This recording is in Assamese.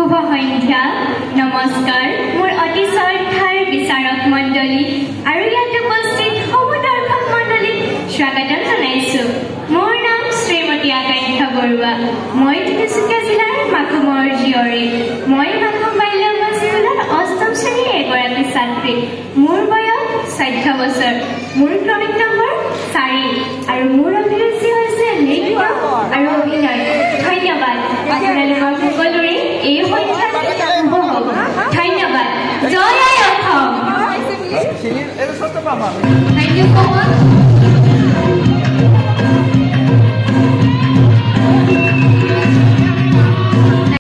শুভ সন্ধ্যা নমস্কাৰ মোৰ অতি শ্ৰদ্ধাৰ বিচাৰক মণ্ডলী আৰু ইয়াত উপস্থিত সকলো দৰ্শক মণ্ডলীক স্বাগতম জনাইছো মোৰ নাম শ্ৰীমতী আকাংক্ষা বৰুৱা মই তিনিচুকীয়া জিলাৰ মাকুমৰ জীয়ৰী মই মাকুম বাল্য স্কুলত অষ্টম শ্ৰেণীৰ এগৰাকী ছাত্ৰী মোৰ বয়স 14 বছৰ মোৰ ক্ৰমিক নম্বৰ 4 আৰু মোৰ অভিৰুচি হৈছে নৃত্য আৰু অভিনয় ধন্যবাদ আপোনালোকৰ সকলোৰে এই সন্ধ্যাটি শুভ হওক ধন্যবাদ জয় আই Assam Thank you so much.